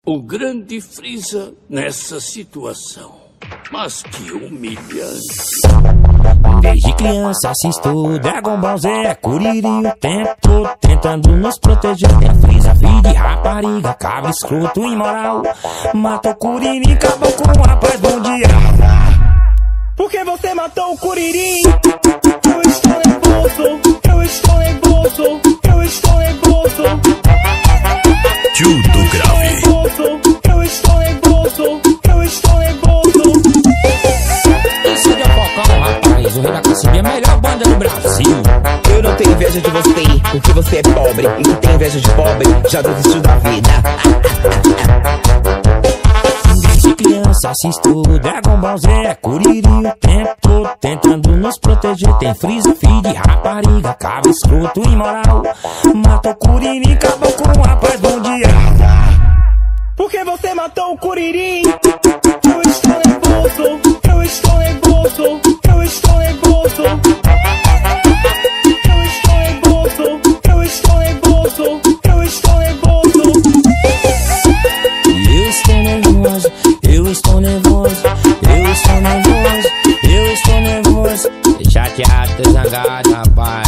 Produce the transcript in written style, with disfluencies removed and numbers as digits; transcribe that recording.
O grande Freeza nessa situação. Mas que humilhante. Desde criança assisto Dragon Ball Z, Kuririn o tempo todo tentando nos proteger. Tem Freeza, filho de rapariga, cabra escroto, imoral. Matou o Kuririn, acabou com a paz, bom dia. Por que você matou o Kuririn? Eu estou nervoso, eu estou nervoso, eu estou nervoso. Tudo grave. Eu estou nervoso, eu estou nervoso. Isso de Apocão, rapaz, o Rei da Cacimbia é a melhor banda do Brasil. Eu não tenho inveja de você, porque você é pobre. E quem tem inveja de pobre, já desistiu da vida. Desde criança assisto Dragon Ball Z, Kuririn o tempo todo tentando nos proteger. Tem Freeza, filho de rapariga, cabra escroto, imoral. Matou o Kuririn, acabou com a paz, bom dia. Por que você matou o Kuririn? Eu estou nervoso, eu estou nervoso, eu estou nervoso. Eu estou nervoso, eu estou nervoso, eu estou nervoso. Eu estou nervoso, eu estou nervoso, eu estou nervoso, eu estou nervoso. Chateado, tô zangado, rapaz.